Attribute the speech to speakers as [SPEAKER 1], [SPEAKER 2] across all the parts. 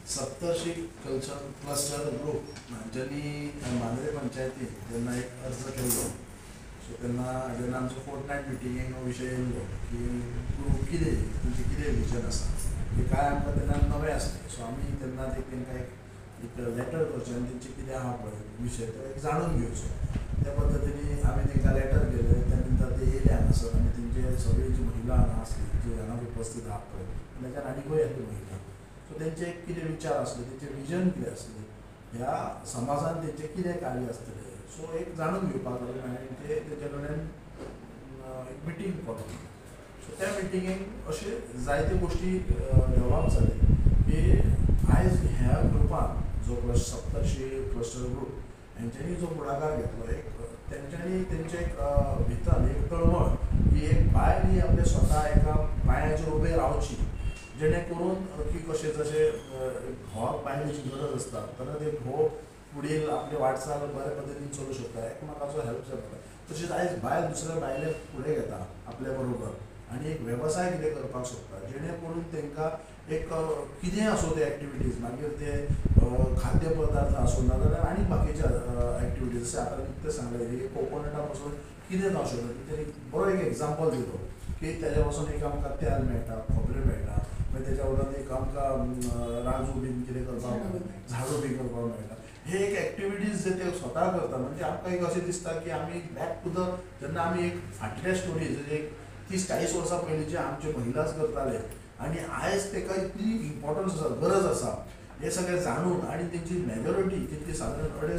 [SPEAKER 1] सप्तर्षी culture cluster group हांच्यांनी मांद्रे पंचायतीन जेन्ना एक अर्ज केल्लो सो तेन्ना जेन्ना आमचो फोर्टनायट मिटिंगेक हो विशय येयल्लो की ग्रुप कितें तुमचें कितें विजन आसा की काय आमकां तेन्ना नवें आसलें सो आमी तेन्ना तेंकां एक लेटर करचें आनी तेंचें कितें आहा पळय विशय तो एक जाणून घेवचो त्या पद्दतीन आमी तेंकां लेटर केलें त्या नंतर ते येयले हांगासर आनी तेंचे सगळी जी महिला हांगा आसली जी हांगा उपस्थित आहा पळय तेन्ना आनीकूय येतली महिला सो तेंचे कितें विचार आसले तेंचें विजन कितें आसलें ह्या समाजान तेंचें कितें कार्य आसतलें सो एक जाणून घेवपाक लागून हांवें तेंचे कडल्यान एक मिटींग कॉल सो त्या मिटिंगेक अशे जायते गोश्टी डेवलप जाले की आयज ह्या ग्रुपान जो सप्तर्षी क्लस्टर ग्रुप हेंच्यांनी जो फुडाकार घेतलो एक तेंच्यांनी तेंचे एक भितर एक तळमळ की एक बायल ही आपले स्वता एका पांयाचेर उबे रावची जेणे करून की कशें जशें घोवाक बायलेची गरज आसता तेन्ना ते घोव फुडें आपली वाटचाल बऱ्या पद्दतीन चलूं शकता एकमेकाचो हेल्प जाता तशेंच आयज बायल दुसऱ्या बायलेक फुडें घेता आपल्या बरोबर आनी एक वेवसाय कितें करपाक सोदता जेणे करून तेंकां एक कितें आसूं ते एक्टिविटीज मागीर ते खाद्य पदार्थ आसूं नाजाल्यार आनी बाकीचे एक्टिविटीज जशें आतां निकतें सांगलें कोकोनटा पासून कितें जावं शकता तेणी बरो एक एग्जाम्पल दिलो की तेज्या पासून एक आमकां तेल मेळटा खोबरें मेळटा मागीर तेज्या उपरांत एक आमकां राजू बीन कितें करपाक झाडू बी करपाक मेळटा हे एक एक्टिविटीज जे ते स्वता करता म्हणजे आमकां एक अशें दिसता की आमी बॅक टू द जेन्ना आमी एक फाटल्या स्टोरीज एक 30-40 वर्सां पयलींचे आमचे महिलाच करताले आनी आयज ताका इतली इम्पॉर्टन्स आसा गरज आसा हे सगळें जाणून आनी तेंची मेजॉरिटी कितली सादारण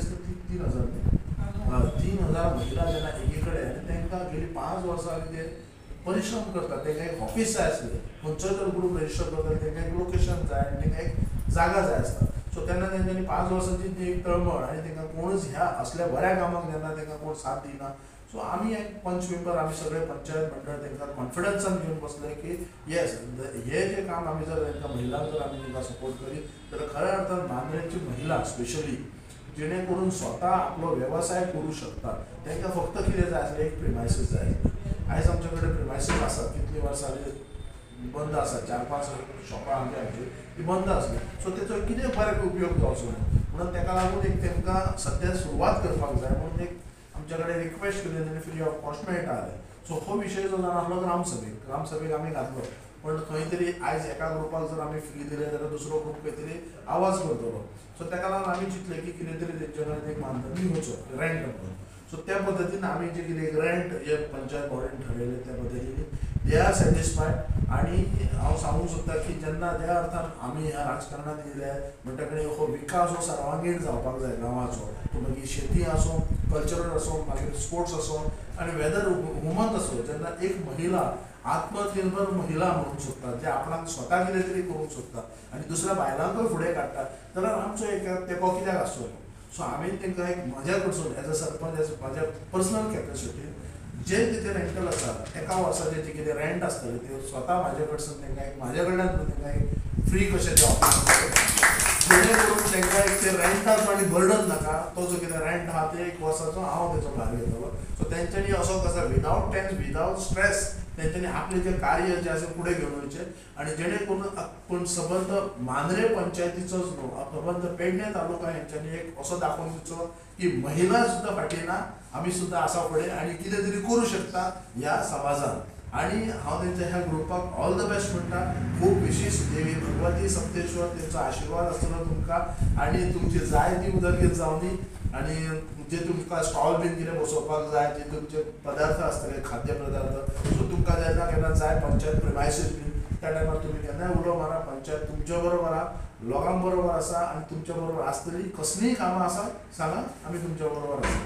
[SPEAKER 1] 3,000 महिला जेन्ना एके कडेन आनी तांकां गेली 5 वर्सां कितें परिश्रम करतात तांकां एक ऑफिस जाय आसलें खंयचोय जर ग्रूप रजिस्टर करता तांकां एक लोकेशन जाय आनी तांकां एक जागा जाय आसता सो तेन्ना तेंच्यांनी 5 वर्सांची ती एक तळमळ आनी तांकां कोणूच ह्या असल्या बऱ्या कामाक जेन्ना तांकां कोण साथ दिना सो आमी एक पंच मेंबर आमी सगळे पंचायत मंडळ तांकां कॉन्फिडन्सान घेवन बसले की येस हे जे काम आमी जर तांकां महिलांक जर आमी तांकां सपोर्ट करीत जाल्यार खऱ्या अर्थान मांद्रेची महिला स्पेशली जेणे करून स्वता आपलो वेवसाय करूं शकता तांकां फक्त कितें जाय आसलें एक प्रिमायसीस जाय आयज आमचे कडेन प्रिमायसीस आसात कितलीं वर्सां बंद आसा 4-5 शॉपां आमची ती बंद आसली सो तेचो कितें बरें उपयोग जावचो म्हणून ताका लागून एक तांकां सद्या सुरवात करपाक जाय म्हणून एक आमच्या कडेन रिक्वेस्ट केली तांणी फ्री ऑफ कॉस्ट मेळटाले सो हो विशय जो जावन आसलो ग्रामसभेक आमी घातलो पण खंय तरी आयज एका ग्रुपाक जर आमी फ्री दिले जाल्यार दुसरो ग्रूप खंय तरी आवाज करतलो सो ताका लागून आमी चिंतलें की कितें तरी तेंचे कडेन एक मानधन घेवचो रेंट म्हणून सो त्या पद्दतीन आमी जे कितें रेंट जे पंचायत बॉडीन ठरयलें त्या पद्दतीन दे आर सॅटिस्फायड आनी हांव सांगूंक सोदता की जेन्ना त्या अर्थान आमी ह्या राजकारणांत येयले म्हणटकच हो विकास हो सर्वांगीण जावपाक जाय गांवाचो तो मागीर शेती आसूं कल्चरल आसूं मागीर स्पोर्ट्स आसूं आनी वेदर वुमन आसूं जेन्ना एक महिला आत्मनिर्भर महिला म्हणूंक सोदता जे आपणाक स्वता कितें तरी करूंक सोदता आनी दुसऱ्या बायलांकूय फुडें काडटा जाल्यार आमचो एक तेंको कित्याक आसचो सो हांवें तांकां एक म्हज्या कडसून एज अ सरपंच एज म्हाज्या पर्सनल कॅपेसिटी जे तिथे रेंटल आसा एका वर्साचे जे कितें रेंट आसतलें ते स्वता म्हाजे कडसून तांकां एक म्हाजे कडल्यान तांकां एक फ्री कशें ते जेणे करून तांकां एक ते रेंटाक आनी बर्डन नाका तो जो कितें रेंट आहा ते एक वर्साचो हांव तेचो भार घेतलो सो तेंच्यांनी असो कसो विदावट टेन्स विदावट स्ट्रेस तेंच्यांनी आपलें जें कार्य जें आसा फुडें घेवन वयचें आनी जेणे करून सबंद मांद्रे पंचायतीचोच न्हू सबंद पेडणे तालुका हेंच्यांनी एक असो दाखोवन दिवचो की महिला सुद्दां फाटीं ना आमी सुद्दां आसा फुडें आनी कितें तरी करूं शकता ह्या समाजान आनी हांव तेंच्या ह्या ग्रुपाक ऑल द बेस्ट म्हणटा खूब विशेश देवी भगवती सप्तेश्वर तेंचो आशिर्वाद आसतलो तुमकां आनी तुमची जाय ती उदरगत जावनी आनी जे तुमकां स्टॉल बीन कितें बसोवपाक जाय जे तुमचे पदार्थ आसतले खाद्य पदार्थ सो तुमकां जेन्ना केन्ना जाय पंचायत प्रिमायसीस बीन त्या टायमार तुमी केन्नाय उलो मारा पंचायत तुमच्या बरोबर आहा लोकां बरोबर आसा आनी तुमच्या बरोबर आसतली कसलीय कामां आसा सांगा आमी तुमच्या बरोबर आसा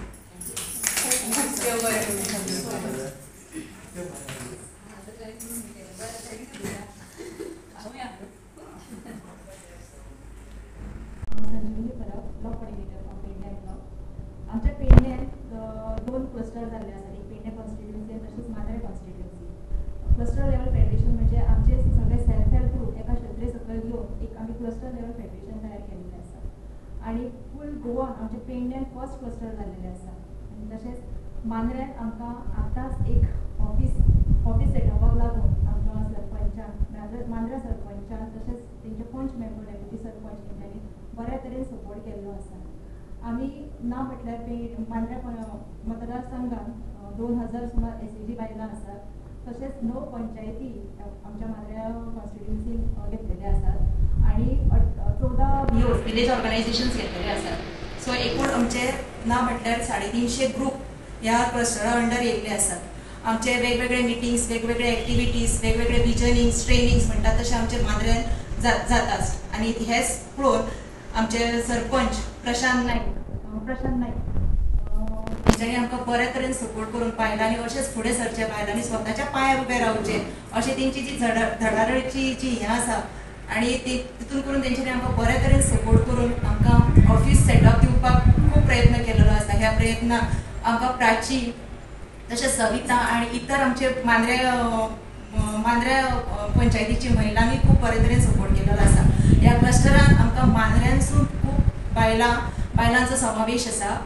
[SPEAKER 2] आमच्या पेडण्यात 2 क्लस्टर जाल्ले आसात एक पेडणे कॉन्स्टिट्युएन्सी आनी तशेंच Mandrem constituency cluster level federation म्हणजे आमचे सगळे सेल्फ हेल्प ग्रूप एका क्षेत्रीय सकयल घेवन एक आमी क्लस्टर लेवल फेडरेशन तयार केल्लें आसा आनी फूल गोवान आमचे पेडण्यान फर्स्ट क्लस्टर जाल्लेले आसा आनी तशेंच मांद्र्यान आमकां आतांच एक ऑफिस सेटअपाक लागून आमकां सरपंचान मांद्रा सरपंचान तशेंच तेंचे पंच मेंबर डेप्युटी सरपंच तरेन सपोर्ट केल्लो आसा. आमी ना म्हटल्यार मांद्र्या मतदारसंघात 2000 सुमार SAG बायलां आसात. तशेंच 9 पंचायती आमच्या मांद्र्या कॉन्स्टिट्युन्सीन घेतलेले आसात आणि 14 VOs विलेज ऑर्गनायझेशन्स घेतलेले आसात. सो एकूण आमचे ना म्हटल्यार 350 ग्रुप ह्या क्लस्टरा अंडर येयल्ले आसात. आमचे वेगवेगळे मिटिंग्स, वेगवेगळे ॲक्टिविटीज, वेगवेगळे विजनिंग्स, ट्रेनिंग्स म्हणटात तशें आमचे मांद्र्यान जाताच. आनी हेच पळोवन आमचे सरपंच प्रशांत नायक तेंच्यांनी आमकां बरे तरेन सपोर्ट करून बायलांनी अशेंच फुडें सरचे, बायलांनी स्वताच्या पांयार उबे रावचे अशें तेंची जी धडाडीची जी हें आसा आनी तितून करून तेंच्यांनी आमकां बरे तरेन सपोर्ट करून आमकां ऑफिस सेटअप दिवपाक खूब प्रयत्न केलेलो आसा. ह्या प्रयत्नाक आमकां प्राची तशेंच सविता आनी इतर आमचे मांद्र्या पंचायतीची महिलांनी खूब बरे तरेन सपोर्ट केलेलो आसा. ह्या क्लस्टरान आमकां मांद्र्यांसून खूब बायलांचो समावेश आसा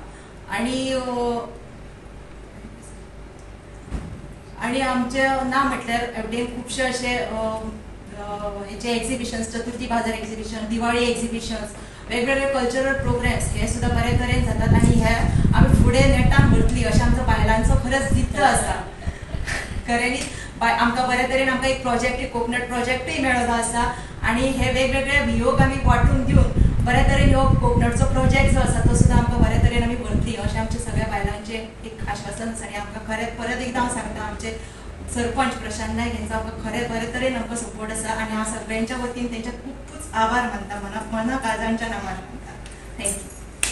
[SPEAKER 2] आनी आमचे ना म्हटल्यार एवढे खुबशे अशे हेचे एक्झिबिशन्स, चतुर्थी बाजार एक्झिबिशन, दिवाळी एक्झिबिशन्स, वेगवेगळे कल्चरल प्रोग्राम्स हे सुद्दां बरे तरेन जातात आनी हे आमी फुडें नेटान व्हरतली अशें आमचो बायलांचो खरेंच जिद्द आसा. खऱ्यांनीच आमकां बरे तरेन आमकां एक प्रोजेक्ट, एक कोकनट प्रोजेक्टूय मेळिल्लो आसा आनी हे वेगवेगळे VOक आमी वांटून दिवन बरे तरेन हो कोकनटचो प्रोजेक्ट जो आसा तो सुद्दां आमकां बरे तरेन आमी व्हरतली अशें आमचे सगळ्या बायलांचे एक आश्वासन आसा. आनी आमकां खरेंच परत एकदां हांव सांगता आमचे सरपंच प्रशांत नायक हेंचो आमकां खरें बरे तरेन आमकां सपोर्ट आसा आनी हांव सगळ्यांच्या वतीन तेंचे खूबच आभार मानता, मना काळजांच्या नांवान मानता. थँक्यू.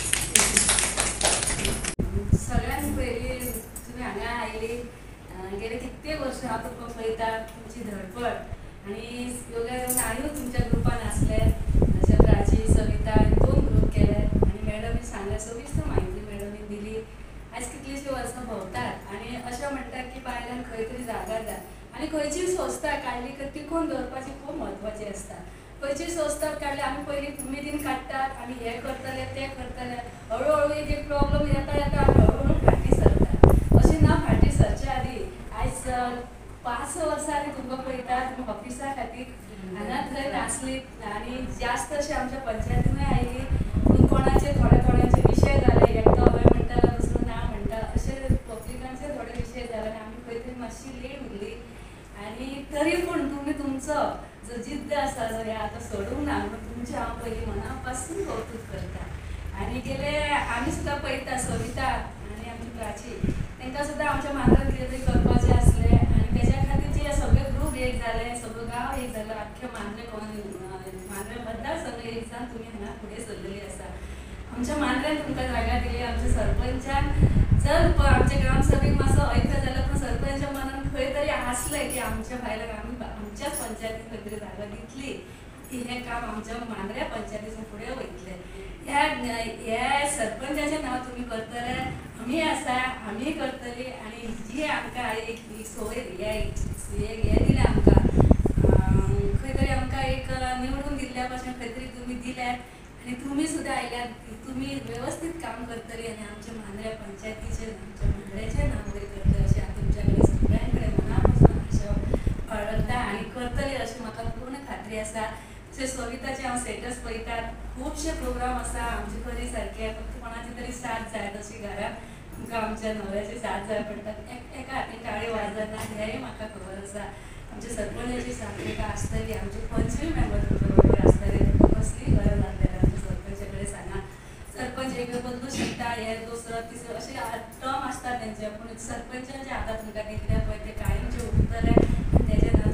[SPEAKER 3] सगळ्यांत पयलीं तुमी हांगा आयली, गेले कित्येक वर्ष हांव तुमकां पळयता, तुमची धडपड आनी योगा येवन हांवूय तुमच्या ग्रुपान आसले. जशें प्राची, सविता 2 ग्रूप केले आनी मॅडमी सांगले, सविस्तर म्हायती मॅडमीन दिली. आयज कितलींशीं वर्सां भोंवतात आनी अशें म्हणटात की बायलांक खंय तरी जागा जाय आनी खंयचीय संस्था काडली की टिकून दवरपाची खूब म्हत्वाची आसता. खंयचीय संस्था काडली आमी पयलीं उमेदीन काडटात आनी हें करतले तें करतले, हळू एक प्रॉब्लम येता आमी हळू फाटीं सरतात. अशें ना फाटीं सरचे आदी आयज 5 वर्सां तुमकां पळयता, तुमी ऑफिसा खातीर हांगा थंय नासली आनी जास्त अशें आमच्या पंचायतीनूय आयली. पूण कोणाचे थोड्याचे विशय जाले, एकटो हय म्हणटालो दुसरो ना म्हणटा, अशे पब्लिकांचे थोडे विशय जाले आनी आमी खंय तरी मातशी लेट उरली. आनी तरी पूण तुमी तुमचो जो जिद्द आसा जो हें आतां सोडूंक ना म्हणून तुमचें हांव पयलीं मना पासून कौतूक करता. आनी गेले आमी सुद्दां पळयता सविता आनी आमची प्राची तांकां सुद्दां आमच्या मांद्र्यान कितें तरी करपाचें आसलें आनी तेच्या खातीर जे सगळे ग्रूप एक जाले, सगळो गांव एक जालो, आख्खे मांद्रे मतदारसंघ एक जावन तुमी हांगा फुडें सरलेली आसा. आमच्या मांद्र्यान तुमकां जागा दिली, आमच्या सरपंचान जर आमच्या ग्रामसभेक मातसो ऐकता जाल्यार पूण सरपंचा मनान खंय तरी आसलें की आमच्या बायलांक आमी आमच्याच पंचायतीन खंय तरी जागा दितली की हें काम आमच्या मांद्र्या पंचायतीसून फुडें वयतलें. ह्या सरपंचाचें नांव तुमी करतले, आमी आसा, आमी करतली आनी जी आमकां एक सवय हें दिलें आमकां, खंय तरी आमकां एक निवडून दिल्ल्या भाशेन खंय तरी तुमी दिल्यात आनी तुमी सुद्दां आयल्यात, तुमी वेवस्थीत काम करतली आनी आमच्या मांद्र्या पंचायतीचें, आमच्या मांद्र्याचें नांव बरें करतली अशें हांव तुमच्या कडेन सगळ्यां कडेन मना पासून आशा बाळगता आनी करतली अशी म्हाका पूर्ण खात्री आसा. तशें सविताचे हांव स्टेटस पळयतात, खुबशे प्रोग्राम आसा आमचे खरी सारके, फक्त कोणाची तरी साथ जाय तशी घरान तुमकां आमच्या न्हवऱ्याची साथ जाय पडटात, एका हातीन ताळी वाजना हेंय म्हाका खबर आसा. आमच्या सरपंचाची साथ ताका आसतली, आमचे पंचूय मेंबर तुमच्या बरोबर आसतले, कसली गरज आसल्यार आमच्या सरपंचा कडेन सांगा. सरपंच एक बदलूं शकता, हे दुसरो तिसरो अशे टर्म आसता तेंचे, पूण सरपंचाच्या हातांत तुमकां दितले पळय ते कायमचे उरतले आनी तेजे